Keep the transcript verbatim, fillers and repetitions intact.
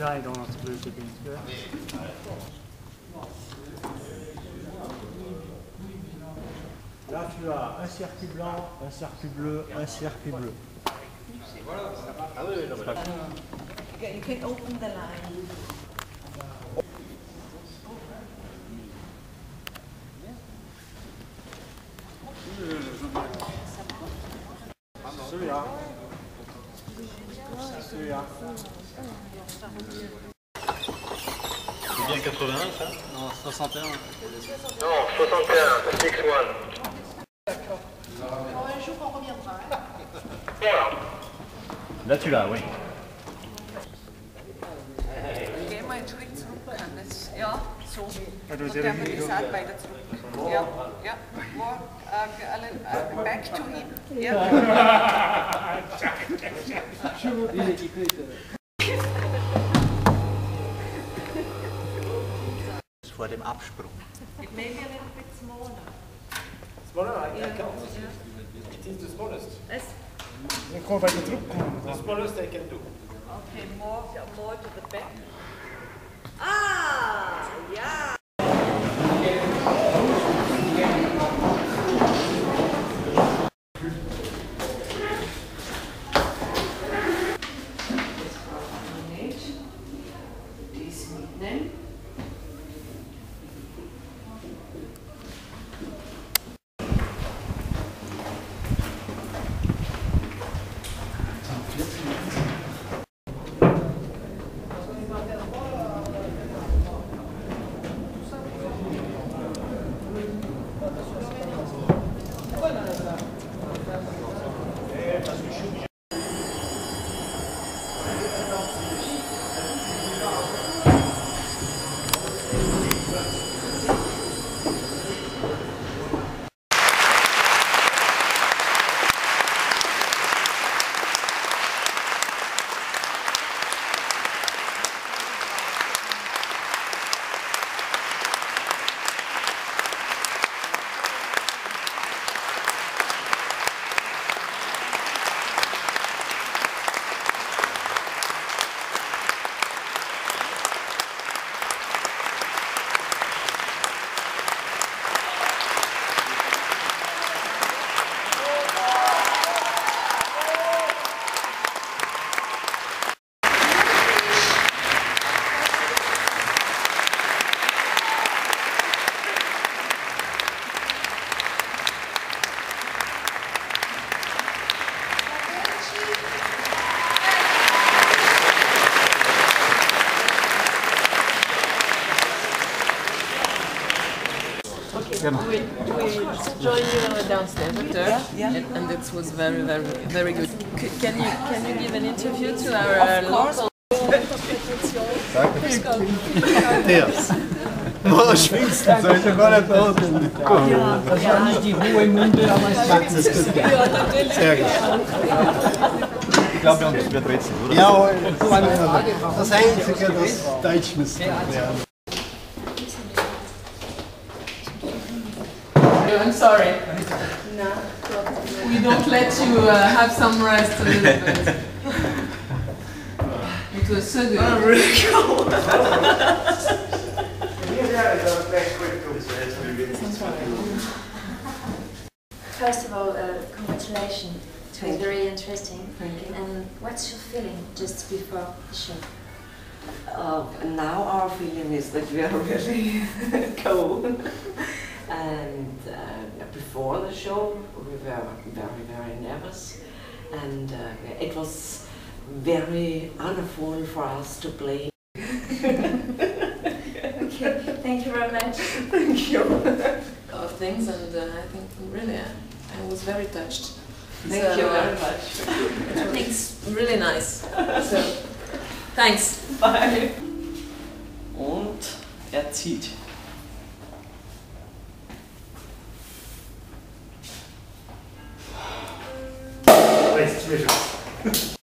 Celui-là est dans le shopping. Là, tu as un circuit blanc, un circuit bleu, un circuit bleu. Ah oui, oui, non, mais là. You can open the line. Celui-là. Celui-là. C'est bien quatre-vingt-un, ça? Non, soixante et un. Non, soixante et un, six one. Un jour, on reviendra. Voilà. Là, tu l'as, oui. Gehen wir einen Schritt zurück, kann das? Ja, so. Ah, du Und sehr dann richtig die Saat weiter zurück. Ja, ja. More, uh, alle, uh, back to him. Ja. Vor dem Absprung. It may be a little bit smaller. Smaller, I Yeah. can't. It is the smallest. Yes. Dan kom bij de troep komen. The smallest I can do. Okay, more, more to the back. Ah, yeah. Dies mitnehmen. We, we joined you downstairs after, yeah. and, and it was very, very, very good. C can you can you give an interview to our uh, local? Matthias. Oh, schwingst du, soll ich ja gar nicht aus. Ja, wahrscheinlich die hohe Munde, aber es ist gut. Sehr gut. Ich glaube, wir haben das wird Rätsel, oder? Ja, das Einzige, das Deutsch müssen wir lernen. I'm sorry. No. We don't let you uh, have some rest a little bit. It was so good. Oh, really cool. First of all, uh, congratulations. It was Thank very interesting. Thank you. And what's your feeling just before the show? Uh, now our feeling is that we are really cold. And uh, before the show, we were very, very nervous. And uh, it was very wonderful for us to play. Okay, thank you very much. Thank you. Of things, and uh, I think really I, I was very touched. Thank so, you uh, very much. It's really nice. So, thanks. Bye. Und er zieht. Ouais, si tu veux.